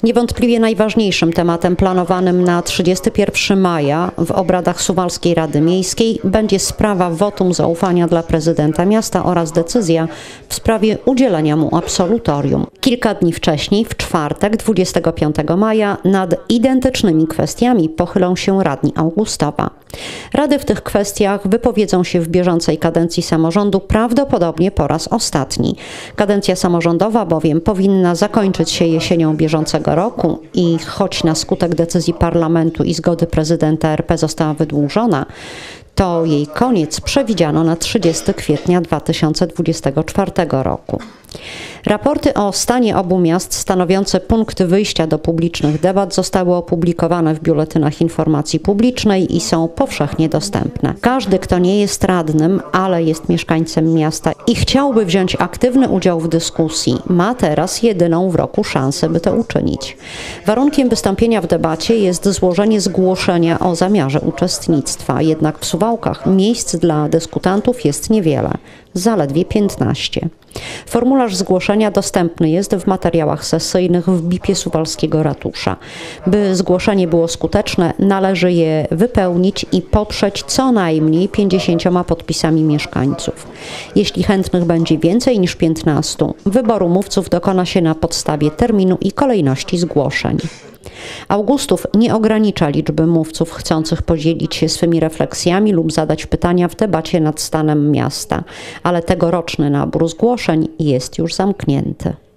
Niewątpliwie najważniejszym tematem planowanym na 31 maja w obradach Suwalskiej Rady Miejskiej będzie sprawa wotum zaufania dla prezydenta miasta oraz decyzja w sprawie udzielenia mu absolutorium. Kilka dni wcześniej, w czwartek 25 maja, nad identycznymi kwestiami pochylą się radni Augustowa. Rady w tych kwestiach wypowiedzą się w bieżącej kadencji samorządu prawdopodobnie po raz ostatni. Kadencja samorządowa bowiem powinna zakończyć się jesienią bieżącego roku i choć na skutek decyzji parlamentu i zgody prezydenta RP została wydłużona, to jej koniec przewidziano na 30 kwietnia 2024 roku. Raporty o stanie obu miast stanowiące punkt wyjścia do publicznych debat zostały opublikowane w biuletynach informacji publicznej i są powszechnie dostępne. Każdy, kto nie jest radnym, ale jest mieszkańcem miasta i chciałby wziąć aktywny udział w dyskusji, ma teraz jedyną w roku szansę, by to uczynić. Warunkiem wystąpienia w debacie jest złożenie zgłoszenia o zamiarze uczestnictwa, jednak w Suwałkach miejsc dla dyskutantów jest niewiele, zaledwie 15. Formularz zgłoszenia dostępny jest w materiałach sesyjnych w BIP-ie Suwalskiego Ratusza. By zgłoszenie było skuteczne, należy je wypełnić i poprzeć co najmniej 50 podpisami mieszkańców. Jeśli chętnych będzie więcej niż 15, wyboru mówców dokona się na podstawie terminu i kolejności zgłoszeń. Augustów nie ogranicza liczby mówców chcących podzielić się swymi refleksjami lub zadać pytania w debacie nad stanem miasta, ale tegoroczny nabór zgłoszeń jest już zamknięty.